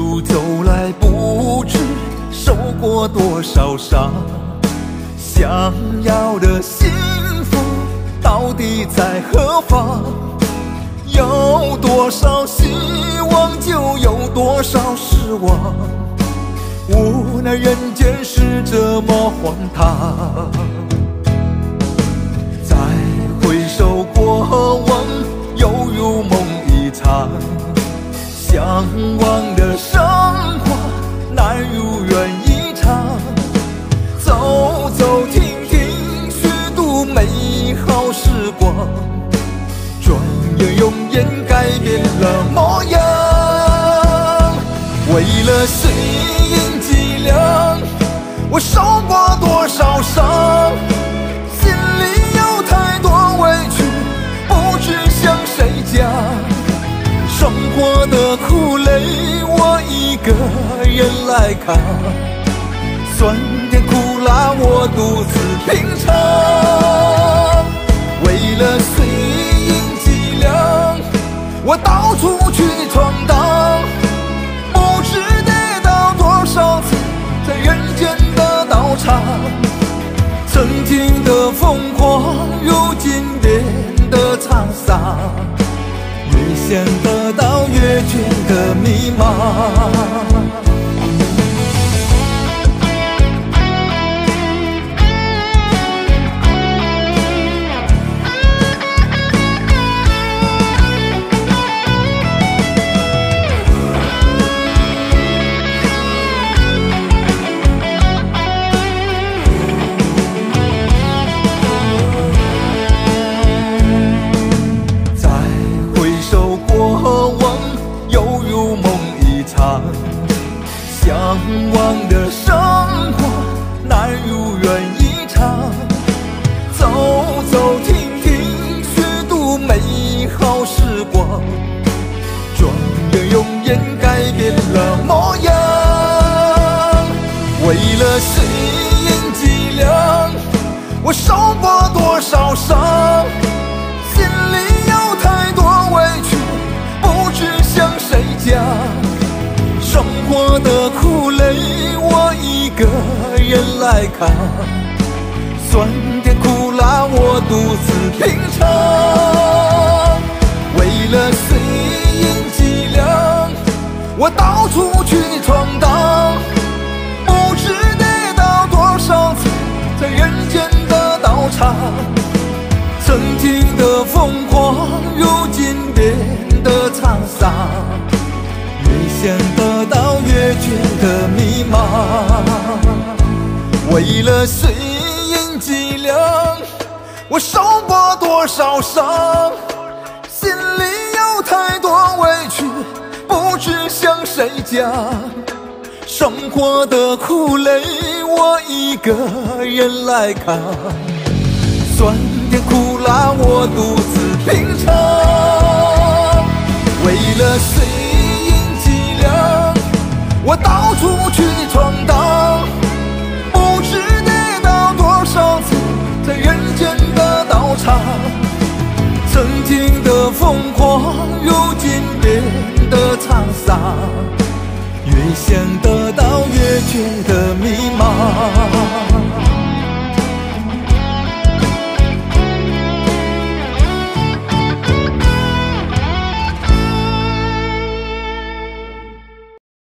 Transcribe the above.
路走来不知受过多少伤，想要的幸福到底在何方？有多少希望就有多少失望，无奈人间是这么荒唐。再回首过往，犹如梦一场，向往的生活难如愿以偿。走走停停，虚度美好时光，转眼容颜改变了模样。为了碎银几两，我受过多少伤，心里有太多委屈，不知向谁讲。生活的苦累，我一个人来扛，酸甜苦辣我独自品尝。为了碎银几两，我到处去闯荡，不知跌倒多少次，在人间的道场。曾经的疯狂，如今变得沧桑，越想得到越觉得迷茫。向往的生活难如愿以偿，走走停停，虚度美好时光，转眼容颜改变了模样。为了碎银几两，我受过多少伤，心里有太多委屈，不知向谁讲。生活的苦累，我一个人来扛，酸甜苦辣我独自品尝。为了碎银几两，我到处去闯荡，不知跌倒多少次，在人间的道场。曾经的疯狂，如今变得沧桑，越想得到越觉得迷茫。为了碎银几两，我受过多少伤，心里有太多委屈，不知向谁讲。生活的苦累，我一个人来扛，酸甜苦辣我独自品尝。为了碎我到处去闯荡，不知跌倒多少次，在人间的道场。曾经的疯狂，如今变得沧桑，越想得到越觉得迷茫。